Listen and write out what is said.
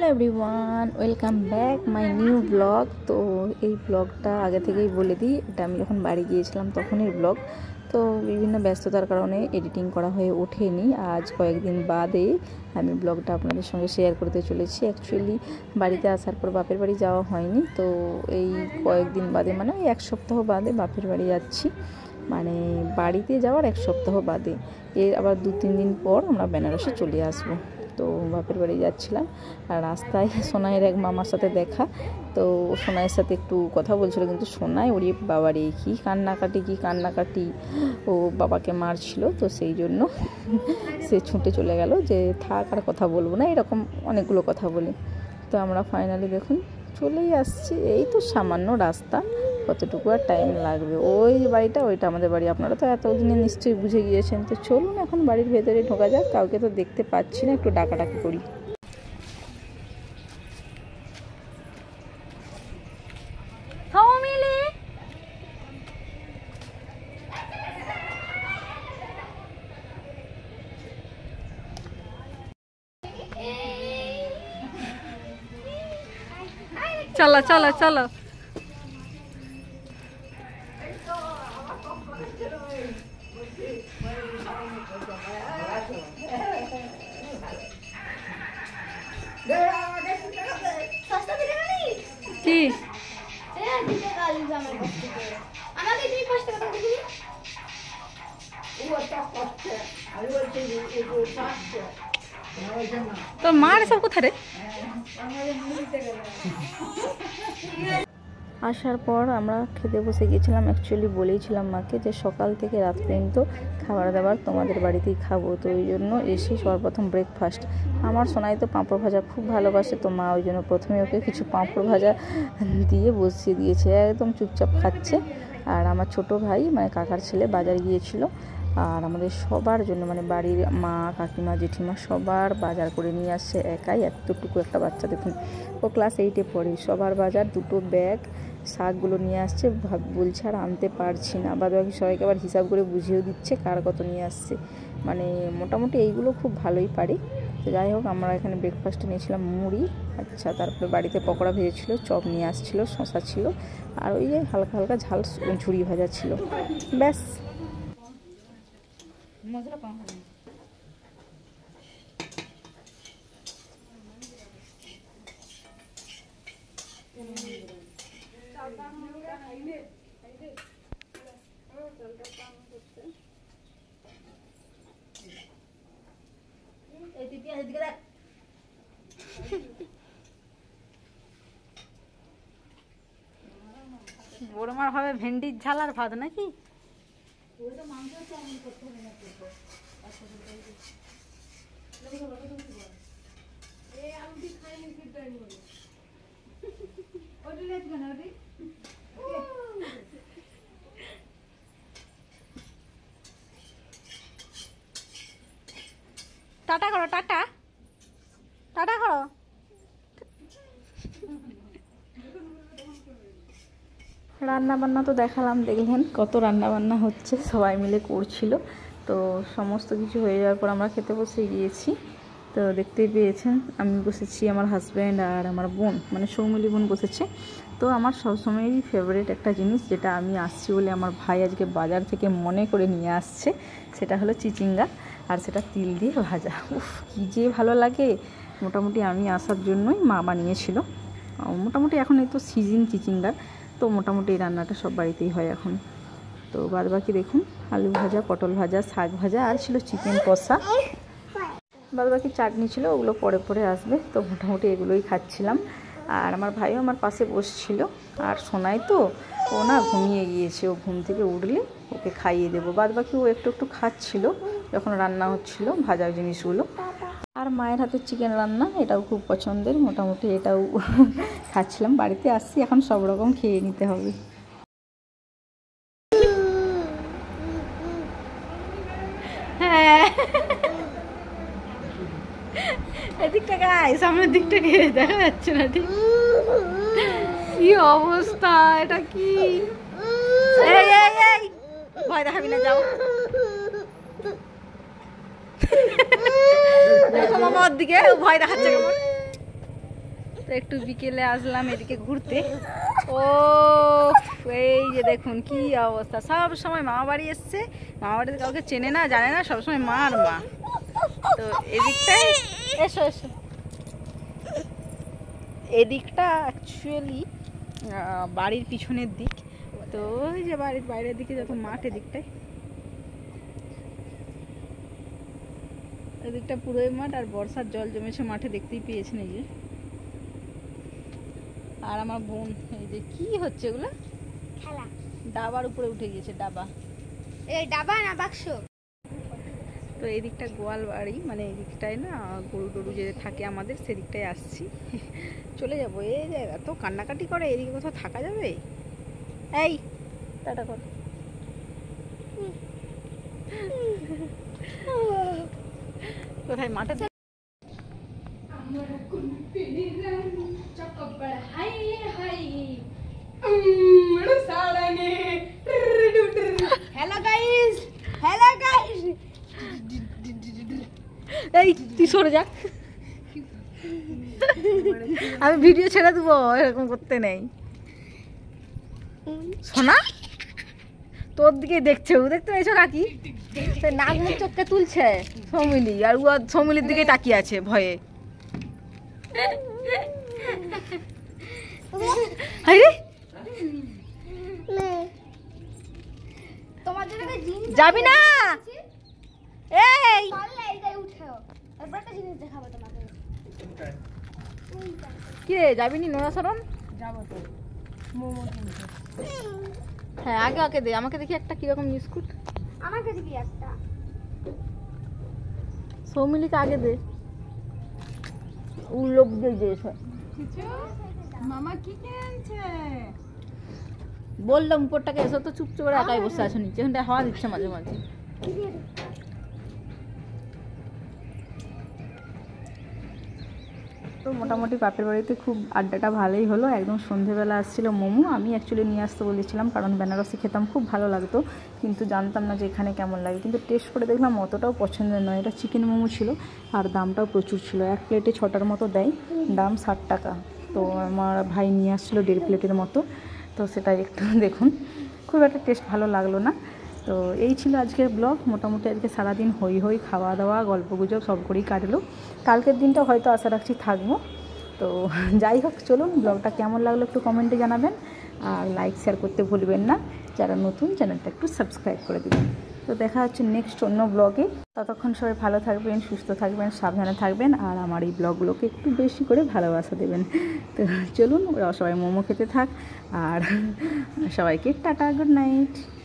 Hello everyone, welcome back my new blog. তো এই ব্লগটা আগে থেকেই বলে দিই, এটা আমি যখন বাড়ি গিয়েছিলাম তখনই ব্লগ। তো বিভিন্ন ব্যস্ততার কারণে এডিটিং করা হয়ে ওঠেনি। আজ কয়েকদিন বাদে আমি ব্লগটা আপনাদের সঙ্গে শেয়ার করতে চলেছি। অ্যাকচুয়ালি বাড়িতে আসার পর বাপের বাড়ি যাওয়া হয়নি, তো এই কয়েকদিন বাদে মানে ওই এক সপ্তাহ বাদে বাপের বাড়ি যাচ্ছি। মানে বাড়িতে যাওয়ার এক সপ্তাহ বাদে এর আবার 2-3 দিন পর আমরা বেনারসে চলে আসবো। তো বাপের বাড়ি যাচ্ছিলাম, আর রাস্তায় সোনাইয়ের এক মামার সাথে দেখা। তো সোনাইয়ের সাথে একটু কথা বলছিল, কিন্তু সোনাই ওরে বাবারে কী কান্নাকাটি, ও বাবাকে মারছিল। তো সেই জন্য সে ছুটে চলে গেল যে থাক আর কথা বলবো না, এরকম অনেকগুলো কথা বলে। তো আমরা ফাইনালি দেখুন চলেই আসছি। এই তো সামান্য রাস্তা, কতটুকু আর টাইম লাগবে। ওই বাড়িটা, ওইটা আমাদের বাড়ি। আপনারা তো এতদিনে নিশ্চয়ই বুঝে গিয়েছেন। তো চলুন এখন বাড়ির ভেতরে ঢোকা যাক। কাউকে তো দেখতে পাচ্ছি না, একটু ডাকাডাকি করি। চলো চলো চলো, কি তোর মার সব কোথায় রে? আসার পর আমরা খেতে বসে গিয়েছিলাম। অ্যাকচুয়ালি বলেইছিলাম মাকে যে সকাল থেকে রাত পর্যন্ত খাবার দাবার তোমাদের বাড়িতেই খাবো। তো ওই জন্য এসে সর্বপ্রথম ব্রেকফাস্ট। আমার সোনাই তো পাঁপড় ভাজা খুব ভালোবাসে, তো মা ওই জন্য প্রথমে ওকে কিছু পাঁপড় ভাজা দিয়ে বসিয়ে দিয়েছে, একদম চুপচাপ খাচ্ছে। আর আমার ছোট ভাই মানে কাকার ছেলে বাজার গিয়েছিল, আর আমাদের সবার জন্য মানে বাড়ির মা, কাকিমা, জেঠিমা সবার বাজার করে নিয়ে আসছে একাই। এতটুকু একটা বাচ্চা, দেখুন ও ক্লাস 8-এ পড়ে। সবার বাজার, 2টো ব্যাগ, শাকগুলো নিয়ে আসছে। বলছে আর আনতে পারছি না। বাদ বাকি সবাইকে আবার হিসাব করে বুঝিয়েও দিচ্ছে কার কত নিয়ে আসছে। মানে মোটামুটি এইগুলো খুব ভালোই পারে। তো যাই হোক, আমরা এখানে ব্রেকফাস্টে নিয়েছিলাম মুড়ি, আচ্ছা, তারপরে বাড়িতে পকোড়া ভেজেছিল, চপ নিয়ে আসছিল, শশা ছিল, আর ওই যে হালকা হালকা ঝাল ঝুড়ি ভাজা ছিল, ব্যাস। বড় মার হবে ভেন্ডির ঝাল আর ভাত নাকি? টাটা করো, টাটা টাটা করো। রান্নাবান্না তো দেখালাম, দেখলেন কত রান্নাবান্না হচ্ছে, সবাই মিলে করছিল। তো সমস্ত কিছু হয়ে যাওয়ার পর আমরা খেতে বসে গিয়েছি। তো দেখতেই পেয়েছেন আমি বসেছি, আমার হাজব্যান্ড আর আমার বোন মানে সৌমিলি বোন বসেছে। তো আমার সবসময়ই ফেভারিট একটা জিনিস, যেটা আমি আসছি বলে আমার ভাই আজকে বাজার থেকে মনে করে নিয়ে আসছে, সেটা হলো চিচিঙ্গা, আর সেটা তিল দিয়ে ভাজা। উফ, কী যে ভালো লাগে। মোটামুটি আমি আসার জন্যই মা বানিয়েছিল। মোটামুটি এখন এই তো সিজন চিচিঙ্গার, তো মোটামুটি এই রান্নাটা সব বাড়িতেই হয় এখন। তো বাদ বাকি দেখুন আলু ভাজা, পটল ভাজা, শাক ভাজা, আর ছিল চিকেন কষা। বাদ বাকি চাটনি ছিল, ওগুলো পরে পরে আসবে। তো মোটামুটি এগুলোই খাচ্ছিলাম। আর আমার ভাইও আমার পাশে বসছিল। আর সোনাই তো ও না ঘুমিয়ে গিয়েছে, ও ঘুম থেকে উঠলে ওকে খাইয়ে দেবো। বাদ বাকি ও একটু একটু খাচ্ছিল যখন রান্না হচ্ছিল ভাজা জিনিসগুলো। আর মায়ের হাতের চিকেন রান্না, এটাও খুব পছন্দের। মোটামুটি এটাও খাচ্ছিলাম। বাড়িতে আসছি, এখন সব রকম খেয়ে নিতে হবে। হ্যাঁ, এদিকটা গায়ে, সামনের দিকটা গিয়ে দেখা যাচ্ছে না ঠিক। কি অবস্থা, এটা কি? এই এই এই ভয় দেখাবি না, যাও। দেখো মামা ওর দিকে ভয় দেখাচ্ছে কেমন। একটু বিকেলে আসলাম এদিকে ঘুরতে। ও এই যে দেখুন কি অবস্থা, সব সময় মামা বাড়ি এসছে, মামা বাড়িতে কাউকে চেনে না জানে না, সবসময় মা আর মা। তো এদিকটাই এসো এসো, এদিকটা অ্যাকচুয়ালি বাড়ির পিছনের দিক। তো ওই যে বাড়ির বাইরের দিকে যত মাঠ, এদিকটাই, এদিকটা পুরোই মাঠ, আর বর্ষার জল জমেছে মাঠে, দেখতেই পেয়েছেন এই যে। আর আমার বোন এই যে কি হচ্ছে এগুলো, খেলা। ডাবার উপরে উঠে গিয়েছে, ডাবা, এই ডাবা না বাক্স। তো এই দিকটা গোয়াল বাড়ি, মানে এই দিকটায় না গরু টরু যে থাকে আমাদের, সেদিকটায় আসছি। চলে যাবো, এই যে এত কান্নাকাটি করে, এদিকে কোথাও থাকা যাবে? এই টাটা কর। কোথায় মাঠে? Hello guys, hello guys. এই তুই সরে যা, আমি ভিডিও ছেড়ে দেবো, এরকম করতে নেই। শোনা তোর দিকে দেখছে, ও দেখতে পেয়েছো কাকি, নাক মুখ চোখকে তুলছে সৌমিলি, আর ও সৌমিলির দিকে তাকিয়ে আছে ভয়ে। আরে তোমার জন্য একটা জিনিস যাবি না, এই পারলে এইটাই উঠেও, তারপর একটা জিনিস দেখাবো তোমাকে। কি রে যাবি নি নোড়াসরণ? যাবো তো মোমো কিনতে। হ্যাঁ আগে আগে দে, আমাকে দেখি একটা কিরকম বিস্কুট। আমাকে দিবি একটা। সৌমিলিকে আগে দে, ও লোক দিয়ে মামা কি কিনছে? বললাম উপরটাকে এসো, তো চুপচাপ করে একাই বসে আছো নিচে, ওখানটায় হাওয়া দিচ্ছে মাঝে মাঝে। তো মোটামুটি বাপের বাড়িতে খুব আড্ডাটা ভালোই হলো। একদম সন্ধেবেলা আসছিল মোমো, আমি অ্যাকচুয়ালি নিয়ে আসতে বলেছিলাম কারণ বেনারসি খেতাম, খুব ভালো লাগতো, কিন্তু জানতাম না যে এখানে কেমন লাগে। কিন্তু টেস্ট করে দেখলাম অতটাও পছন্দের নয়। এটা চিকেন মোমো ছিল আর দামটাও প্রচুর ছিল, এক প্লেটে 6টার মতো দেয়, দাম 60 টাকা। তো আমার ভাই নিয়ে আসছিলো 1.5 প্লেটের মতো, তো সেটা একটু দেখুন, খুব একটা টেস্ট ভালো লাগলো না। তো এই ছিল আজকের ব্লগ। মোটামুটি আজকে সারাদিন হই হই, খাওয়া দাওয়া, গল্পগুজব সব করেই কাটলো। কালকের দিনটা হয়তো আশা রাখছি থাকবো। তো যাই হোক, চলুন ব্লগটা কেমন লাগলো একটু কমেন্টে জানাবেন, আর লাইক শেয়ার করতে ভুলবেন না, যারা নতুন চ্যানেলটা একটু সাবস্ক্রাইব করে দেবেন। তো দেখা হচ্ছে নেক্সট অন্য ব্লগে। ততক্ষণ সবাই ভালো থাকবেন, সুস্থ থাকবেন, সাবধানে থাকবেন, আর আমার এই ব্লগগুলোকে একটু বেশি করে ভালোবাসা দেবেন। তো চলুন, ওরা সবাই মোমো খেতে থাক, আর সবাইকে টাটা, গুড নাইট।